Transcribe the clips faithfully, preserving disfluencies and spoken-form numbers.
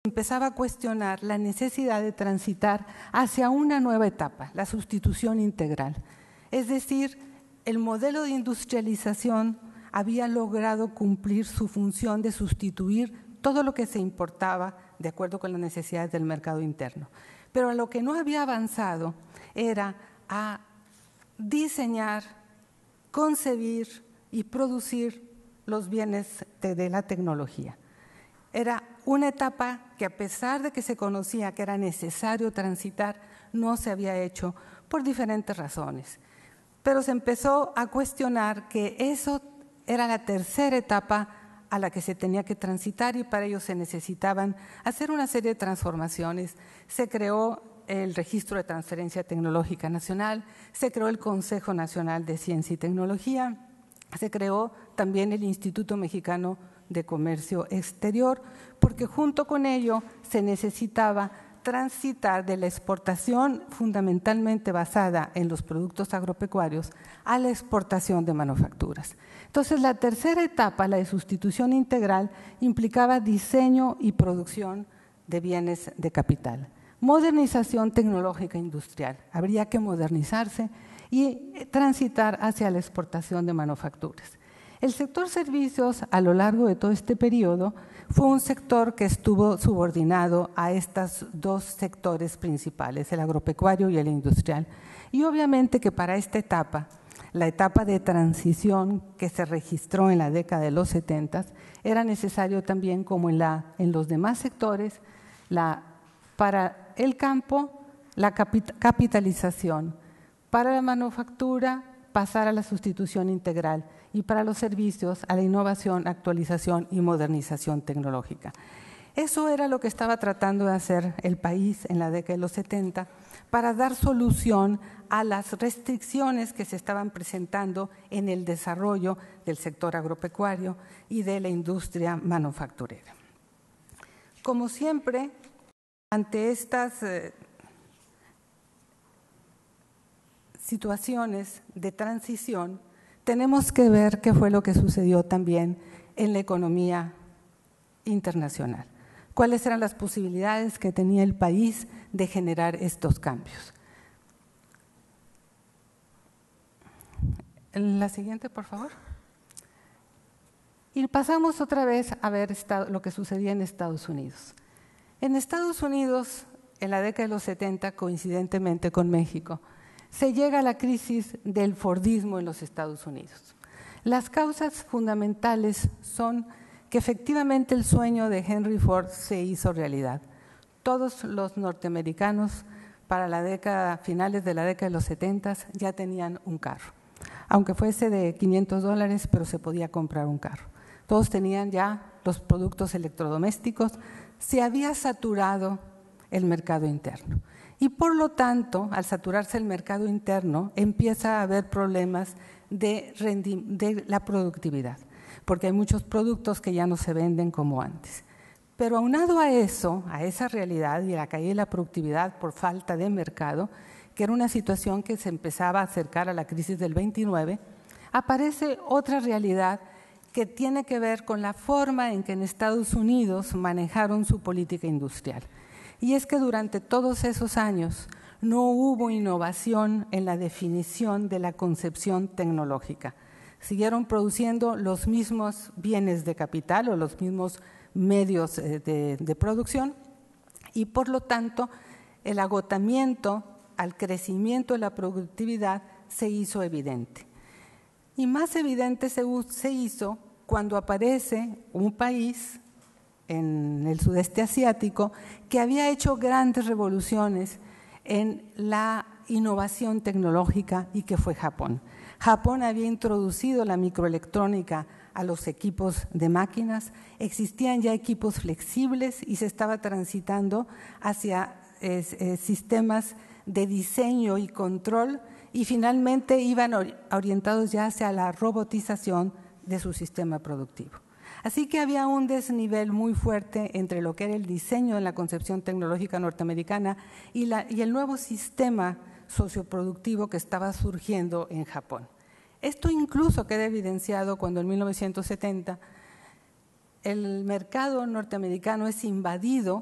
empezaba a cuestionar la necesidad de transitar hacia una nueva etapa, la sustitución integral. Es decir, el modelo de industrialización había logrado cumplir su función de sustituir todo lo que se importaba de acuerdo con las necesidades del mercado interno. Pero a lo que no había avanzado era a diseñar, concebir y producir los bienes de, de la tecnología. Era una etapa que, a pesar de que se conocía que era necesario transitar, no se había hecho por diferentes razones. Pero se empezó a cuestionar que eso era la tercera etapa a la que se tenía que transitar, y para ello se necesitaban hacer una serie de transformaciones. Se creó el Registro de Transferencia Tecnológica Nacional, se creó el Consejo Nacional de Ciencia y Tecnología, se creó también el Instituto Mexicano de Comercio Exterior, porque junto con ello se necesitaba transitar de la exportación fundamentalmente basada en los productos agropecuarios a la exportación de manufacturas. Entonces, la tercera etapa, la de sustitución integral, implicaba diseño y producción de bienes de capital. Modernización tecnológica industrial, habría que modernizarse y transitar hacia la exportación de manufacturas. El sector servicios, a lo largo de todo este periodo, fue un sector que estuvo subordinado a estos dos sectores principales, el agropecuario y el industrial. Y obviamente que para esta etapa, la etapa de transición que se registró en la década de los setenta, era necesario también, como en, la, en los demás sectores, la, para el campo, la capitalización, para la manufactura, pasar a la sustitución integral, y para los servicios a la innovación, actualización y modernización tecnológica. Eso era lo que estaba tratando de hacer el país en la década de los setenta para dar solución a las restricciones que se estaban presentando en el desarrollo del sector agropecuario y de la industria manufacturera. Como siempre, ante estas eh, situaciones de transición, tenemos que ver qué fue lo que sucedió también en la economía internacional. Cuáles eran las posibilidades que tenía el país de generar estos cambios. La siguiente, por favor. Y pasamos otra vez a ver lo que sucedía en Estados Unidos. En Estados Unidos, en la década de los setenta, coincidentemente con México, se llega a la crisis del Fordismo en los Estados Unidos. Las causas fundamentales son que efectivamente el sueño de Henry Ford se hizo realidad. Todos los norteamericanos para la década, finales de la década de los setenta, ya tenían un carro. Aunque fuese de quinientos dólares, pero se podía comprar un carro. Todos tenían ya los productos electrodomésticos, se había saturado el mercado interno. Y por lo tanto, al saturarse el mercado interno, empieza a haber problemas de, de la productividad, porque hay muchos productos que ya no se venden como antes. Pero aunado a eso, a esa realidad y a la caída de la productividad por falta de mercado, que era una situación que se empezaba a acercar a la crisis del veintinueve, aparece otra realidad que tiene que ver con la forma en que en Estados Unidos manejaron su política industrial. Y es que durante todos esos años no hubo innovación en la definición de la concepción tecnológica. Siguieron produciendo los mismos bienes de capital o los mismos medios de, de producción, y por lo tanto el agotamiento al crecimiento de la productividad se hizo evidente. Y más evidente se, se hizo cuando aparece un país en el sudeste asiático que había hecho grandes revoluciones en la innovación tecnológica, y que fue Japón. Japón había introducido la microelectrónica a los equipos de máquinas, existían ya equipos flexibles y se estaba transitando hacia eh, eh, sistemas de diseño y control, y finalmente iban orientados ya hacia la robotización de su sistema productivo. Así que había un desnivel muy fuerte entre lo que era el diseño de la concepción tecnológica norteamericana y, la, y el nuevo sistema socioproductivo que estaba surgiendo en Japón. Esto incluso queda evidenciado cuando en mil novecientos setenta el mercado norteamericano es invadido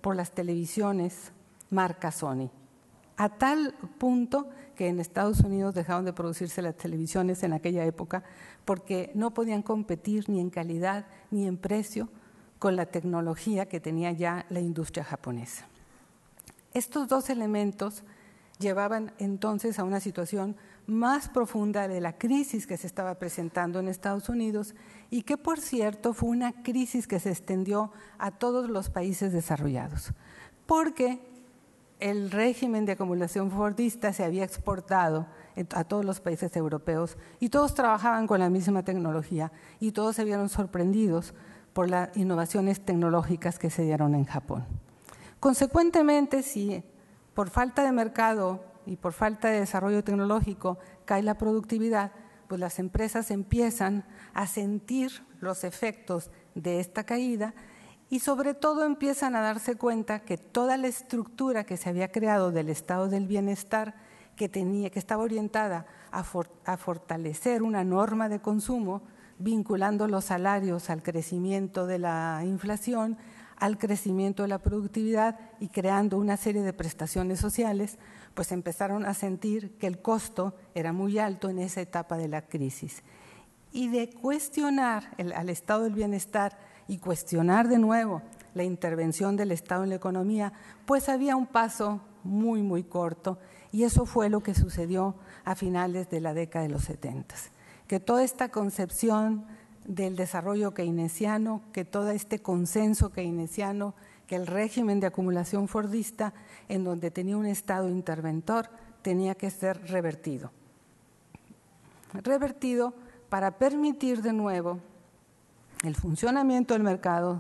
por las televisiones marca Sony, a tal punto que en Estados Unidos dejaron de producirse las televisiones en aquella época porque no podían competir ni en calidad ni en precio con la tecnología que tenía ya la industria japonesa. Estos dos elementos llevaban entonces a una situación más profunda de la crisis que se estaba presentando en Estados Unidos y que, por cierto, fue una crisis que se extendió a todos los países desarrollados, porque el régimen de acumulación fordista se había exportado a todos los países europeos y todos trabajaban con la misma tecnología y todos se vieron sorprendidos por las innovaciones tecnológicas que se dieron en Japón. Consecuentemente, si por falta de mercado y por falta de desarrollo tecnológico cae la productividad, pues las empresas empiezan a sentir los efectos de esta caída y sobre todo empiezan a darse cuenta que toda la estructura que se había creado del estado del bienestar, que, tenía, que estaba orientada a, for, a fortalecer una norma de consumo, vinculando los salarios al crecimiento de la inflación, al crecimiento de la productividad y creando una serie de prestaciones sociales, pues empezaron a sentir que el costo era muy alto en esa etapa de la crisis. Y de cuestionar el, al estado del bienestar y cuestionar de nuevo la intervención del Estado en la economía, pues había un paso muy, muy corto, y eso fue lo que sucedió a finales de la década de los setenta, que toda esta concepción del desarrollo keynesiano, que todo este consenso keynesiano, que el régimen de acumulación fordista, en donde tenía un Estado interventor, tenía que ser revertido. Revertido para permitir de nuevo el funcionamiento del mercado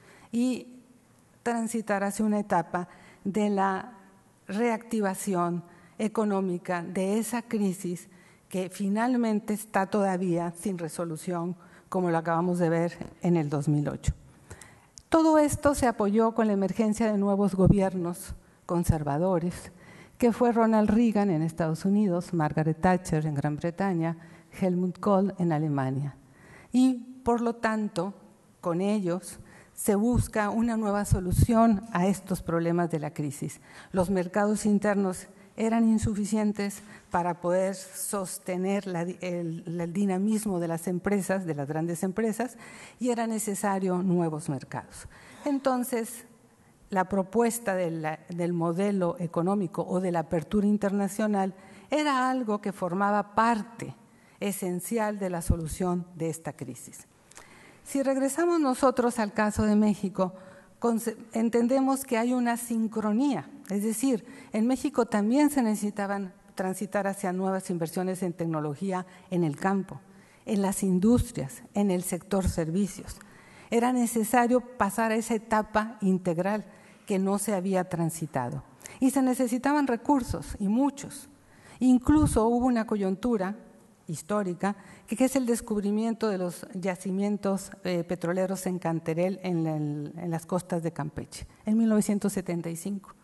y transitar hacia una etapa de la reactivación económica de esa crisis que finalmente está todavía sin resolución, como lo acabamos de ver en el dos mil ocho. Todo esto se apoyó con la emergencia de nuevos gobiernos conservadores, que fue Ronald Reagan en Estados Unidos, Margaret Thatcher en Gran Bretaña, Helmut Kohl en Alemania. Y por lo tanto, con ellos se busca una nueva solución a estos problemas de la crisis. Los mercados internos eran insuficientes para poder sostener la, el, el dinamismo de las empresas, de las grandes empresas, y era necesario nuevos mercados. Entonces, la propuesta de la, del modelo económico o de la apertura internacional era algo que formaba parte esencial de la solución de esta crisis. Si regresamos nosotros al caso de México, entendemos que hay una sincronía, es decir, en México también se necesitaban transitar hacia nuevas inversiones en tecnología en el campo, en las industrias, en el sector servicios. Era necesario pasar a esa etapa integral que no se había transitado. Y se necesitaban recursos, y muchos. Incluso hubo una coyuntura histórica, que es el descubrimiento de los yacimientos eh, petroleros en Canterel, en, el, en las costas de Campeche, en mil novecientos setenta y cinco.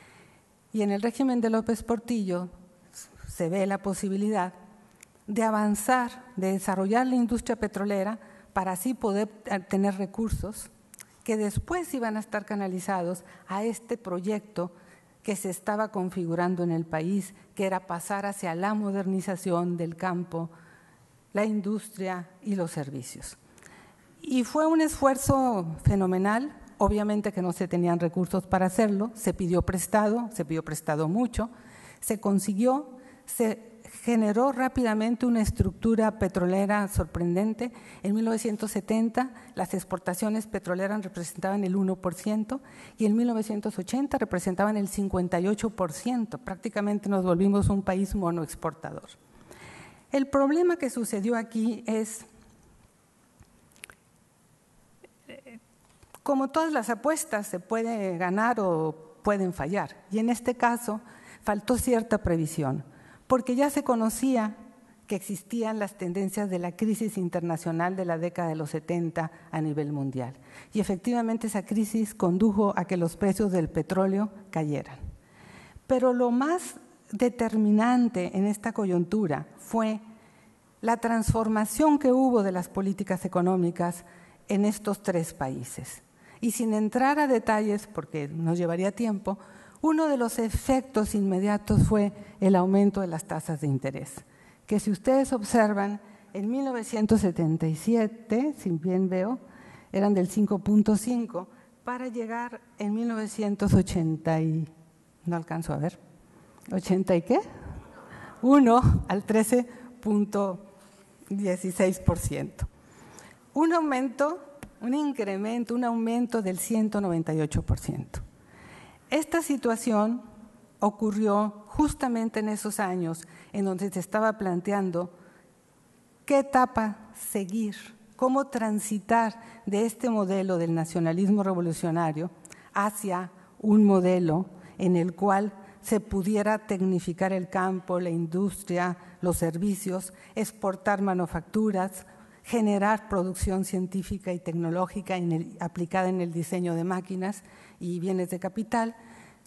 Y en el régimen de López Portillo se ve la posibilidad de avanzar, de desarrollar la industria petrolera para así poder tener recursos que después iban a estar canalizados a este proyecto que se estaba configurando en el país, que era pasar hacia la modernización del campo, la industria y los servicios. Y fue un esfuerzo fenomenal, obviamente que no se tenían recursos para hacerlo, se pidió prestado, se pidió prestado mucho, se consiguió, se generó rápidamente una estructura petrolera sorprendente. En mil novecientos setenta las exportaciones petroleras representaban el uno por ciento y en mil novecientos ochenta representaban el cincuenta y ocho por ciento. Prácticamente nos volvimos un país monoexportador. El problema que sucedió aquí es, como todas las apuestas, se puede ganar o pueden fallar. Y en este caso faltó cierta previsión, porque ya se conocía que existían las tendencias de la crisis internacional de la década de los setenta a nivel mundial. Y efectivamente esa crisis condujo a que los precios del petróleo cayeran. Pero lo más determinante en esta coyuntura fue la transformación que hubo de las políticas económicas en estos tres países. Y sin entrar a detalles, porque nos llevaría tiempo, uno de los efectos inmediatos fue el aumento de las tasas de interés, que si ustedes observan, en mil novecientos setenta y siete, si bien veo, eran del cinco punto cinco, para llegar en mil novecientos ochenta y, no alcanzo a ver, ¿ochenta y qué? uno al trece punto dieciséis por ciento. Un aumento, un incremento, un aumento del ciento noventa y ocho por ciento. Esta situación ocurrió justamente en esos años en donde se estaba planteando qué etapa seguir, cómo transitar de este modelo del nacionalismo revolucionario hacia un modelo en el cual se pudiera tecnificar el campo, la industria, los servicios, exportar manufacturas, generar producción científica y tecnológica en el, aplicada en el diseño de máquinas y bienes de capital.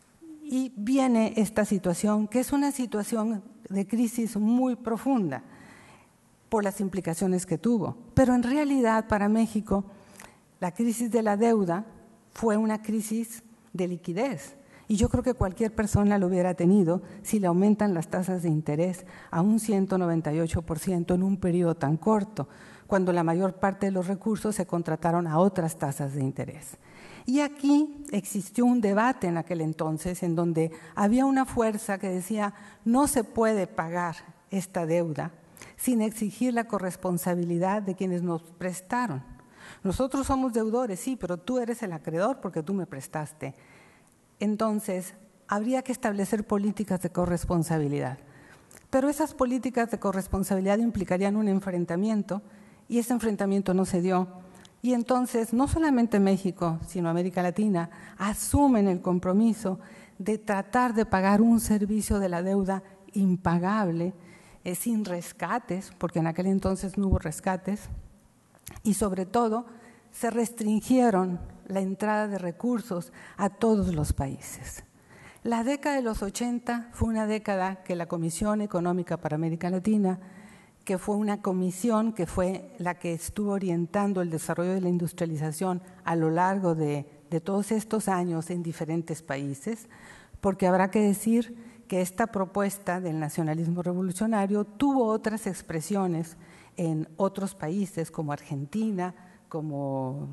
Y viene esta situación, que es una situación de crisis muy profunda por las implicaciones que tuvo. Pero en realidad para México la crisis de la deuda fue una crisis de liquidez. Y yo creo que cualquier persona lo hubiera tenido si le aumentan las tasas de interés a un ciento noventa y ocho por ciento en un periodo tan corto, cuando la mayor parte de los recursos se contrataron a otras tasas de interés. Y aquí existió un debate en aquel entonces en donde había una fuerza que decía no se puede pagar esta deuda sin exigir la corresponsabilidad de quienes nos prestaron. Nosotros somos deudores, sí, pero tú eres el acreedor porque tú me prestaste. Entonces, habría que establecer políticas de corresponsabilidad. Pero esas políticas de corresponsabilidad implicarían un enfrentamiento y ese enfrentamiento no se dio. Y entonces, no solamente México, sino América Latina, asumen el compromiso de tratar de pagar un servicio de la deuda impagable, eh, sin rescates, porque en aquel entonces no hubo rescates, y sobre todo se restringieron la entrada de recursos a todos los países. La década de los ochenta fue una década que la Comisión Económica para América Latina, que fue una comisión que fue la que estuvo orientando el desarrollo de la industrialización a lo largo de, de todos estos años en diferentes países, porque habrá que decir que esta propuesta del nacionalismo revolucionario tuvo otras expresiones en otros países como Argentina, como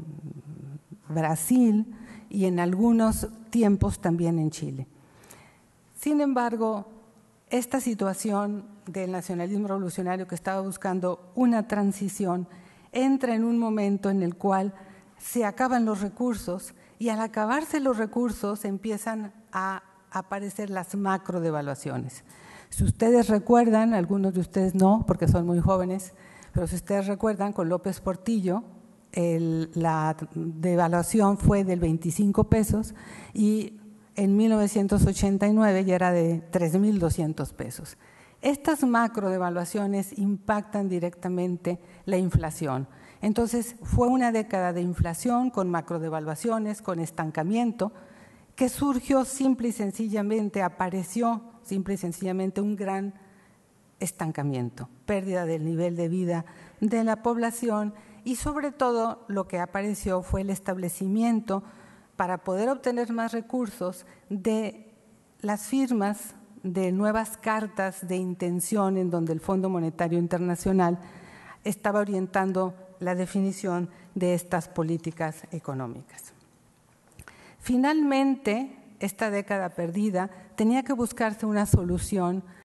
Brasil y en algunos tiempos también en Chile. Sin embargo, esta situación del nacionalismo revolucionario que estaba buscando una transición entra en un momento en el cual se acaban los recursos y al acabarse los recursos empiezan a aparecer las macrodevaluaciones. Si ustedes recuerdan, algunos de ustedes no, porque son muy jóvenes, pero si ustedes recuerdan, con López Portillo, el, la devaluación fue del veinticinco pesos y en mil novecientos ochenta y nueve ya era de tres mil doscientos pesos. Estas macrodevaluaciones impactan directamente la inflación. Entonces, fue una década de inflación con macrodevaluaciones, con estancamiento, que surgió simple y sencillamente, apareció simple y sencillamente un gran estancamiento, pérdida del nivel de vida de la población y sobre todo lo que apareció fue el establecimiento para poder obtener más recursos de las firmas de nuevas cartas de intención en donde el Fondo Monetario Internacional estaba orientando la definición de estas políticas económicas. Finalmente, esta década perdida tenía que buscarse una solución